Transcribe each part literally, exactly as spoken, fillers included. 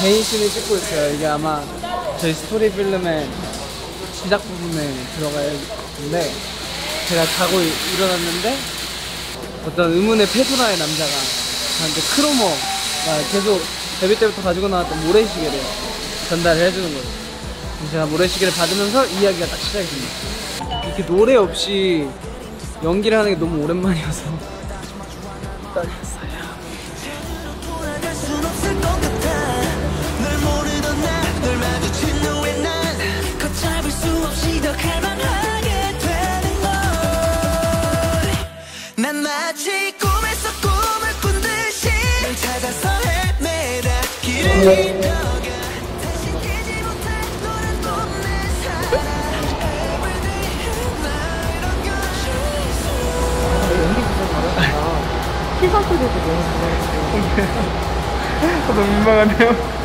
개인씬을 찍고 있어요. 이게 아마 저희 스토리 필름의 시작 부분에 들어가야 되는데, 제가 자고 일어났는데 어떤 의문의 페소나의 남자가 저한테 크로머가 계속 데뷔 때부터 가지고 나왔던 모래시계를 전달을 해주는 거예요. 제가 모래시계를 받으면서 이야기가 딱 시작이 됩니다. 이렇게 노래 없이 연기를 하는 게 너무 오랜만이어서 떨렸어요. 난 마치 꿈에서 꿈을 꾼 듯이 널 찾아서 헤매다 길을 잃어가 다시 깨지 못해 너란 또내 사랑 Everyday 나를 안겨주소. 연기 진짜 잘한다. 피사 소리도 너무 잘해요. 너무 민망하네요.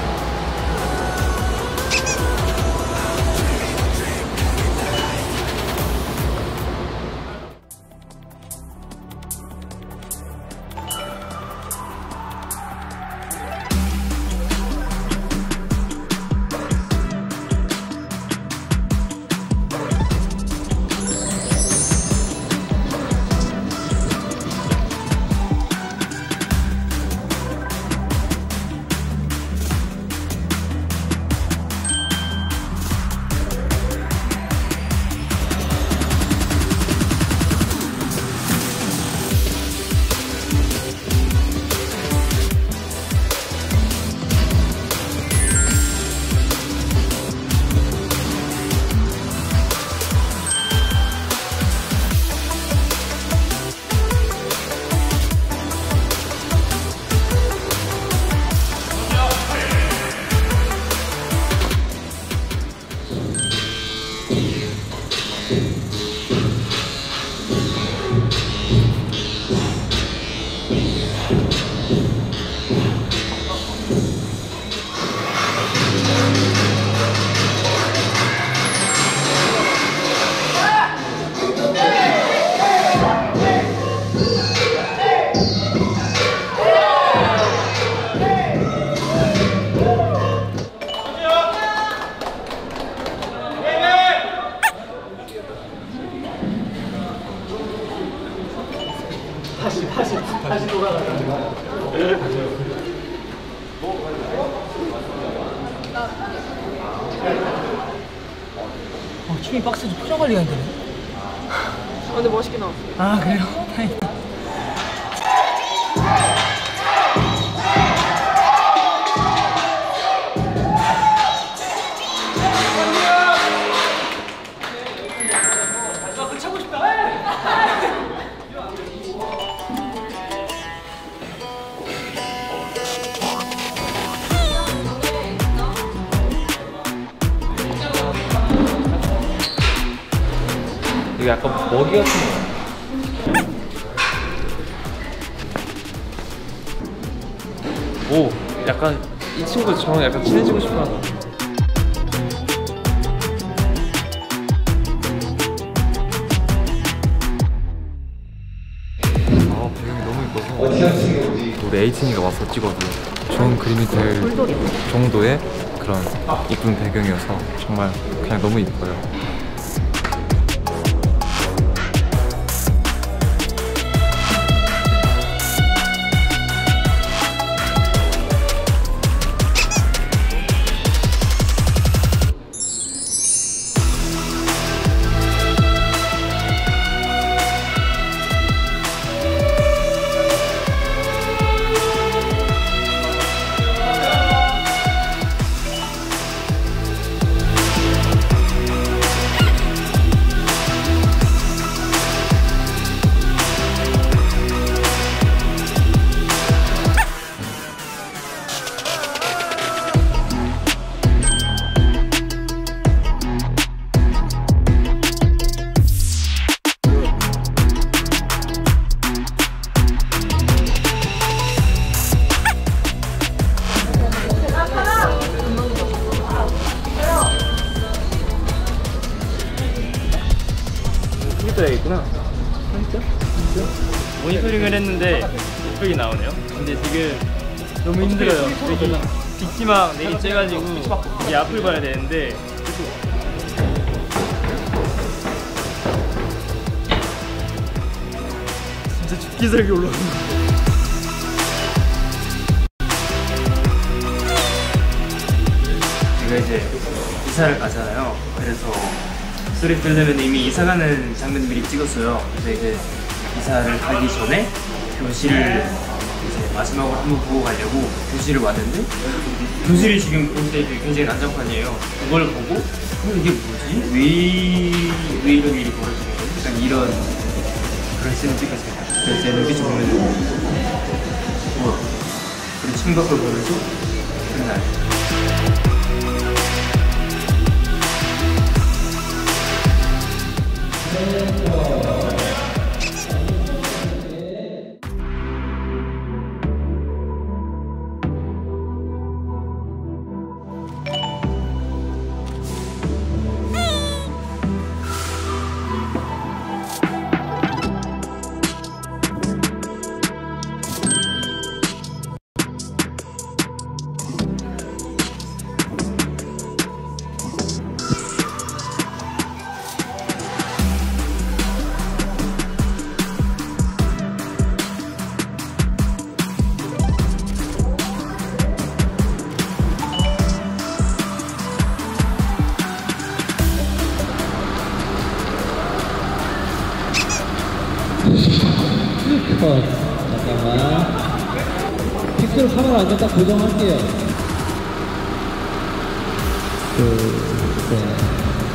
다시 다시 다시 돌아가자. 어, 춤이 빡세서 표정 관리가 안 되네. 아, 근데 멋있게 나왔어. 아 그래요? 다행이다. 이게 약간 먹이 같은 거. 오, 약간 이 친구 저랑 약간 친해지고 싶어 하나. 아, 배경이 너무 이뻐서 우리 에이틴이가 와서 찍어도 좋은 그림이 될 정도의 그런 이쁜 배경이어서 정말 그냥 너무 이뻐요. 있구나. 진짜? 진짜? 모니터링을 했는데 예쁘게 나오네요. 근데 지금 너무 힘들어요. 여기 빅티막 내리 째가지고 이게 앞을 봐야 되는데 진짜 죽기 살기 올라오는 거. 제가 이제 이사를 가잖아요. 그래서 스토리 필름에는 이미 이사 가는 장면 미리 찍었어요. 그래서 이제 이사를 가기 전에 교실을 이제 마지막으로 한번 보고 가려고 교실을 왔는데 교실이 지금 굉장히, 굉장히 난장판이에요. 그걸 보고 어, 이게 뭐지? 왜, 왜 이런 일이 벌어지는 거지? 약간 이런 그런 씬을 찍었어요. 그래서 제 눈빛을 보면 우와 그런 심각을 보면서 그날 잠깐만. 픽셀 카메라 안에 딱 고정할게요. 둘, 셋.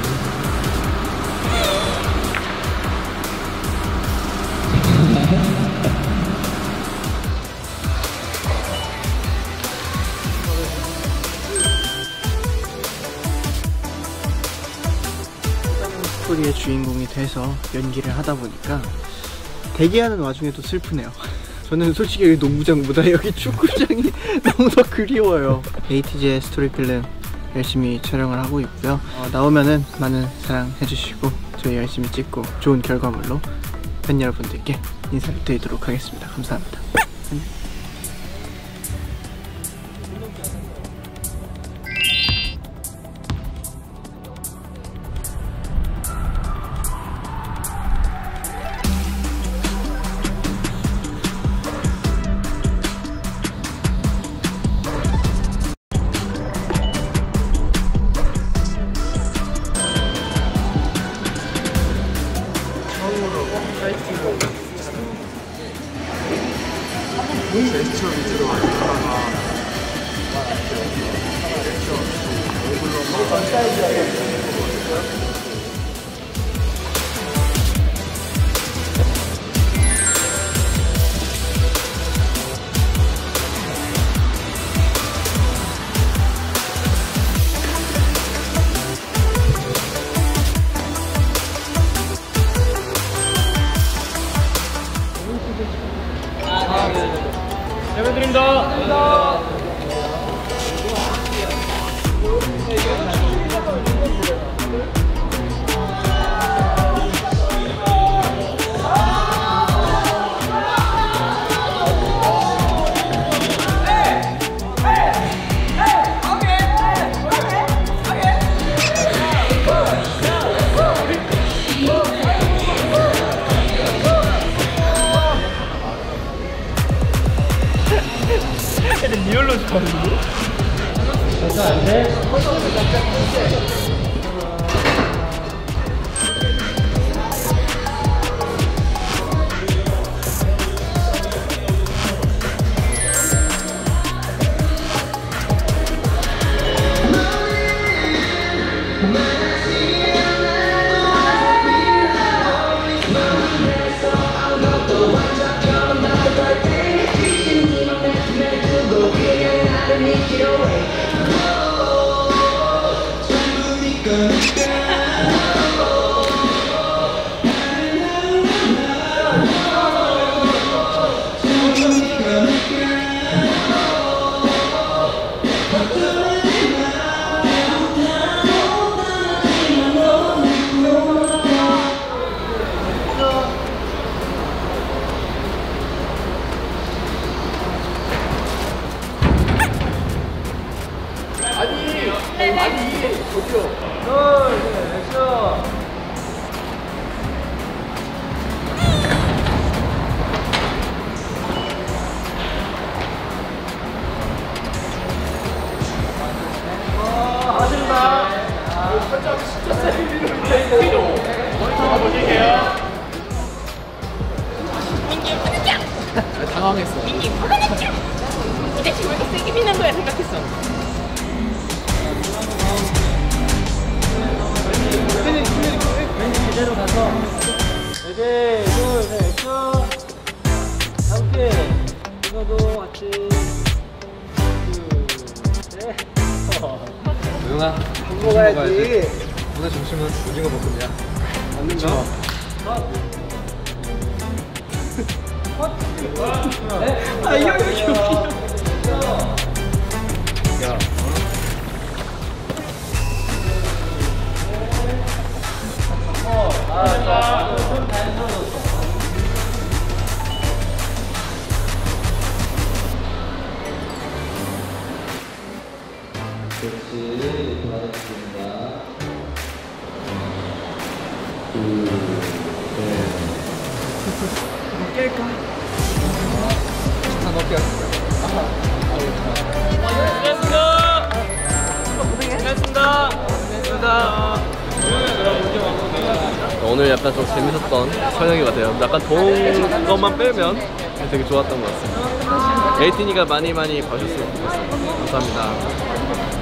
스토리의 주인공이 돼서 연기를 하다 보니까 대기하는 와중에도 슬프네요. 저는 솔직히 여기 농구장보다 여기 축구장이 너무 더 그리워요. 에이티지의 스토리 필름 열심히 촬영을 하고 있고요. 어, 나오면은 많은 사랑 해주시고 저희 열심히 찍고 좋은 결과물로 팬 여러분들께 인사를 드리도록 하겠습니다. 감사합니다. 안녕. 잘 부탁드립니다. 애들 리얼로 좋아하는데? 벌써 안 돼? Make it away. Oh, 당황했어. 대체 왜 이렇게 세게 미는 거야 생각했어. 제대로 가서 이제 둘셋 액션. 다음게 이거도 같이 둘셋 우영아, 밥 먹어야지. 오늘 점심은 오징어 볶음이야. 맞는 거? 아 이거 이렇게 웃기냐. 야, 오늘 약간 좀 재밌었던 촬영이 같아요. 약간 더운 것만 빼면 되게 좋았던 것 같습니다. 에이틴이가 많이 많이 봐줬으면 좋겠습니다. 감사합니다.